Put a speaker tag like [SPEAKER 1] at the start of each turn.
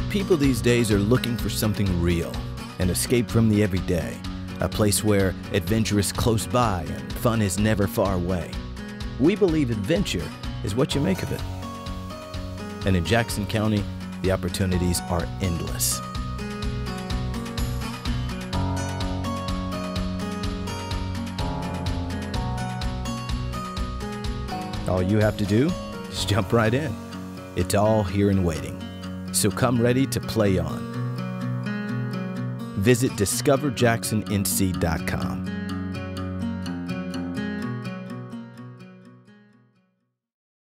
[SPEAKER 1] People these days are looking for something real, an escape from the everyday, a place where adventure is close by and fun is never far away. We believe adventure is what you make of it. And in Jackson County, the opportunities are endless. All you have to do is jump right in. It's all here and waiting. So come ready to play on. Visit discoverjacksonnc.com.